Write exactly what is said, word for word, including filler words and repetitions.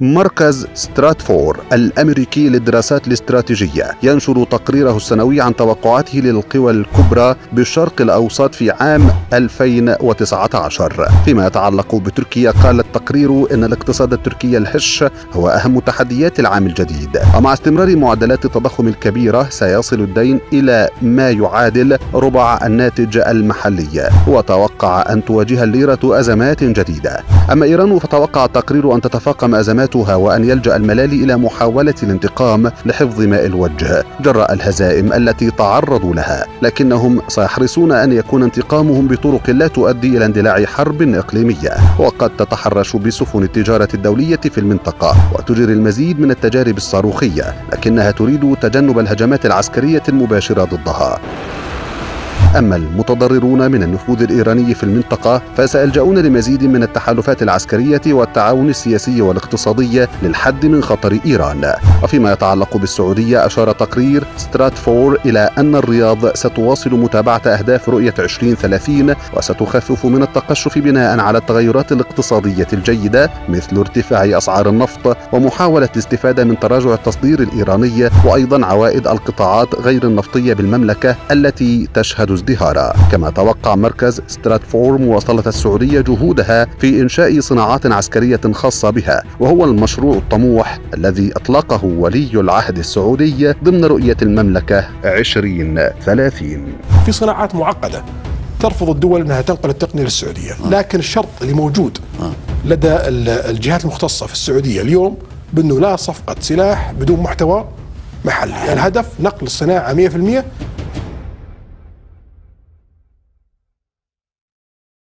مركز ستراتفور الأمريكي للدراسات الاستراتيجية ينشر تقريره السنوي عن توقعاته للقوى الكبرى بالشرق الأوسط في عام ألفين وتسعة عشر. فيما يتعلق بتركيا، قال التقرير إن الاقتصاد التركي الهش هو أهم تحديات العام الجديد، ومع استمرار معدلات التضخم الكبيرة سيصل الدين إلى ما يعادل ربع الناتج المحلي، وتوقع أن تواجه الليرة أزمات جديدة. أما إيران فتوقع التقرير أن تتفاقم أزماتها وأن يلجأ الملالي إلى محاولة الانتقام لحفظ ماء الوجه جراء الهزائم التي تعرضوا لها، لكنهم سيحرصون أن يكون انتقامهم بطرق لا تؤدي إلى اندلاع حرب إقليمية، وقد تتحرش بسفن التجارة الدولية في المنطقة وتجري المزيد من التجارب الصاروخية، لكنها تريد تجنب الهجمات العسكرية المباشرة ضدها. أما المتضررون من النفوذ الإيراني في المنطقة فسيلجؤون لمزيد من التحالفات العسكرية والتعاون السياسي والاقتصادي للحد من خطر إيران. وفيما يتعلق بالسعودية، أشار تقرير ستراتفور إلى أن الرياض ستواصل متابعة أهداف رؤية عشرين ثلاثين وستخفف من التقشف بناء على التغيرات الاقتصادية الجيدة مثل ارتفاع أسعار النفط ومحاولة الاستفادة من تراجع التصدير الإيراني، وأيضا عوائد القطاعات غير النفطية بالمملكة التي تشهد ازدهارا. كما توقع مركز ستراتفور مواصلة السعودية جهودها في إنشاء صناعات عسكرية خاصة بها، وهو المشروع الطموح الذي أطلقه ولي العهد السعودي ضمن رؤية المملكة عشرين ثلاثين. في صناعات معقدة ترفض الدول أنها تنقل التقنية للسعودية، لكن الشرط اللي موجود لدى الجهات المختصة في السعودية اليوم بأنه لا صفقة سلاح بدون محتوى محلي. الهدف نقل الصناعة مئة بالمئة